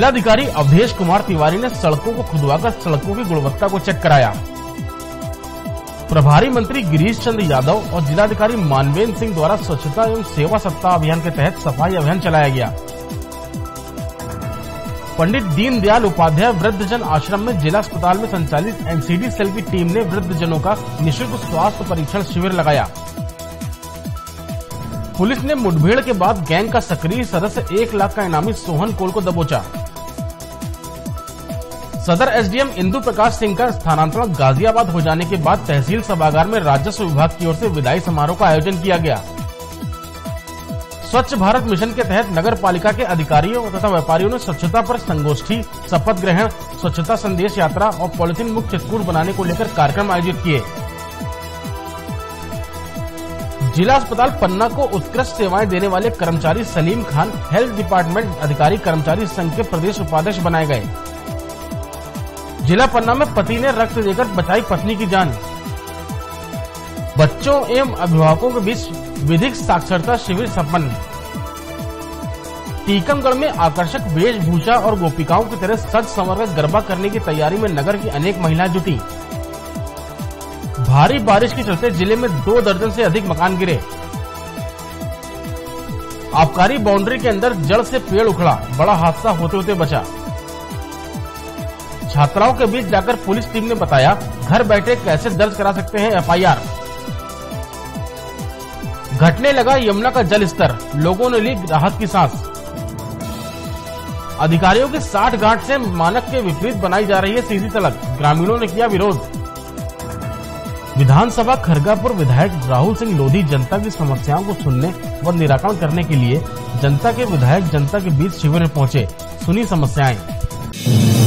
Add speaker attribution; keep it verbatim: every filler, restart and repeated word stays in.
Speaker 1: जिलाधिकारी अवधेश कुमार तिवारी ने सड़कों को खुदवाकर सड़कों की गुणवत्ता को चेक कराया। प्रभारी मंत्री गिरीश चंद्र यादव और जिलाधिकारी मानवेंद्र सिंह द्वारा स्वच्छता एवं सेवा सप्ताह अभियान के तहत सफाई अभियान चलाया गया। पंडित दीनदयाल उपाध्याय वृद्धजन आश्रम में जिला अस्पताल में संचालित एनसीडी सेल की टीम ने वृद्धजनों का निःशुल्क स्वास्थ्य परीक्षण शिविर लगाया। पुलिस ने मुठभेड़ के बाद गैंग का सक्रिय सदस्य एक लाख का इनामी सोहन कोल को दबोचा। सदर एसडीएम इंदु प्रकाश सिंह का स्थानांतरण गाजियाबाद हो जाने के बाद तहसील सभागार में राजस्व विभाग की ओर से विदाई समारोह का आयोजन किया गया। स्वच्छ भारत मिशन के तहत नगर पालिका के अधिकारियों तथा व्यापारियों ने स्वच्छता पर संगोष्ठी, शपथ ग्रहण, स्वच्छता संदेश यात्रा और पॉलिथीन मुक्त चित्रकूट बनाने को लेकर कार्यक्रम आयोजित किए। जिला अस्पताल पन्ना को उत्कृष्ट सेवाएं देने वाले कर्मचारी सलीम खान हेल्थ डिपार्टमेंट अधिकारी कर्मचारी संघ के प्रदेश उपाध्यक्ष बनाए गए। जिला पन्ना में पति ने रक्त देकर बचाई पत्नी की जान। बच्चों एवं अभिभावकों के बीच विधिक साक्षरता शिविर संपन्न। टीकमगढ़ में आकर्षक वेशभूषा और गोपिकाओं की तरह सज संवर कर गरबा करने की तैयारी में नगर की अनेक महिलाएं जुटी। भारी बारिश के चलते जिले में दो दर्जन से अधिक मकान गिरे। आबकारी बाउंड्री के अंदर जड़ से पेड़ उखड़ा, बड़ा हादसा होते होते बचा। छात्राओं के बीच जाकर पुलिस टीम ने बताया घर बैठे कैसे दर्ज करा सकते हैं एफआईआर। घटने लगा यमुना का जल स्तर, लोगों ने ली राहत की सांस। अधिकारियों के साठ गांठ से मानक के विपरीत बनाई जा रही है सीधी सड़क, ग्रामीणों ने किया विरोध। विधानसभा खरगापुर विधायक राहुल सिंह लोधी जनता की समस्याओं को सुनने व निराकरण करने के लिए जनता के विधायक जनता के बीच शिविर में पहुंचे, सुनी समस्याएं।